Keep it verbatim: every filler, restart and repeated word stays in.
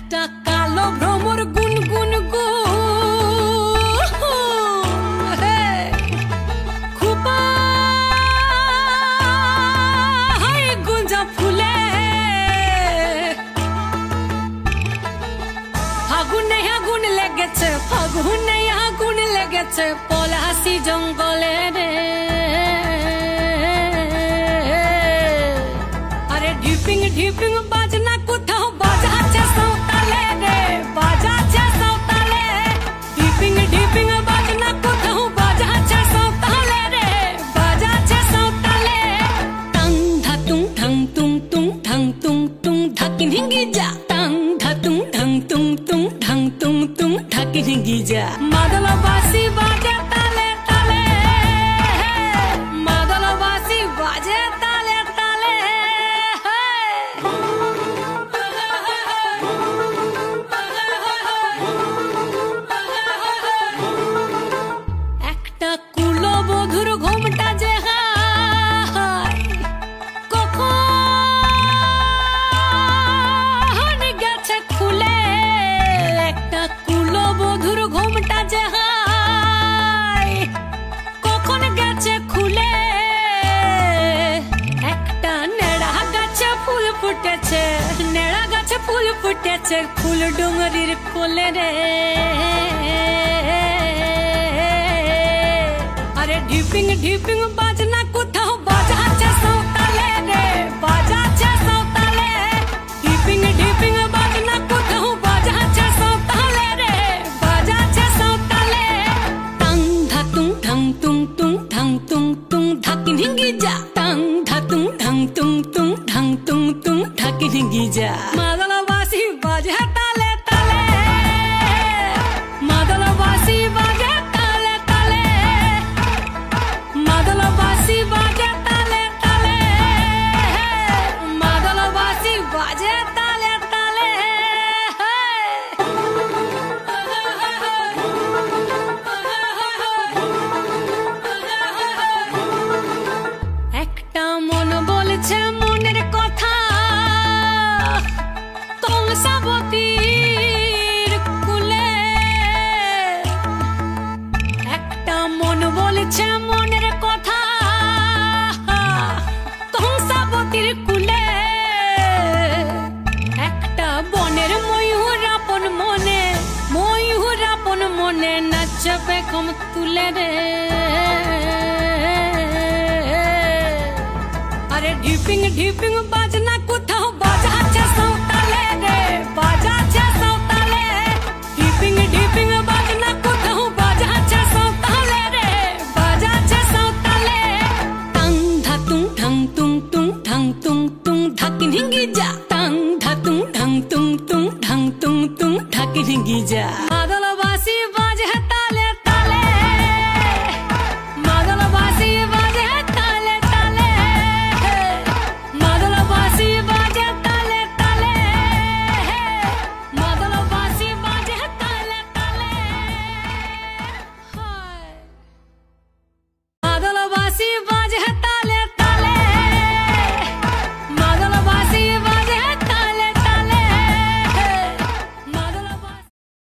একটা কালো ভ্রমর গুন গুন গু খুপা হাই গুঞ্জা ফুলে ফাগুনে আগুন লেগেছে ফাগুনে আগুন লেগেছে পলাশি জঙ্গলে রে আরে ঢিপিং ঢিপিং বাজনা কোথাও বাজাচ্ছে সাঁওতালে রে বাজাচ্ছে সাঁওতালে ঢিপিং ঢিপিং বাজনা কোথাও বাজাচ্ছে সাঁওতালে রে বাজাচ্ছে সাঁওতালে টাং ধাতুং ঠাং তুং তুং ঠাং তুং তুং ঢাকিন হিঙ্গি যা টাং ধাতুং ঠাং তুং তুং ঠাং তুং তুং ঢাকিন হিঙ্গি যা মাদল বাসি বাজে তালে তালে মাদল বাসি বাজে তালে তালে একটা কুলবধূর ঘোমটা যে হায় কখন গেছে খুলে একটা কুলবধূর ঘোমটা যে হায় কখন গেছে খুলে একটা নেড়া গাছে ফুল ফুটেছে নেড়া গাছে ফুল ফুটেছে ফুল ডুঙরির কোলে রে আরে ঢিপিং ঢিপিং বাজনা কোথাও বাজাচ্ছে সাঁওতালে রে বাজাচ্ছে সাঁওতালে ঢিপিং ঢিপিং বাজনা কোথাও বাজাচ্ছে সাঁওতালে রে বাজাচ্ছে সাঁওতালে টাং ধাতুং ঠাং তুং তুং ঠাং তুং তুং ঢাকিন হিঙ্গি যা টাং ধাতুং ঠাং তুং তুং ঠাং তুং তুং ঢাকিন হিঙ্গি যা মাদল বাসি বাজে তালে তালে মাদল বাসি বাজে তালে তালে মাদল বাসি বাজে তালে তালে মাদল বাসি বাজে তালে তালে একটা মন বলছে মনের কথা কংসাবতীর কুলে একটা মন বলছে মনের কথা কংসাবতীর কুলে একটা বনের ময়ূর আপন মনে ময়ূর আপন মনে নাচবে কম তুলে রে আরে ঢিপিং ঢিপিং বাজ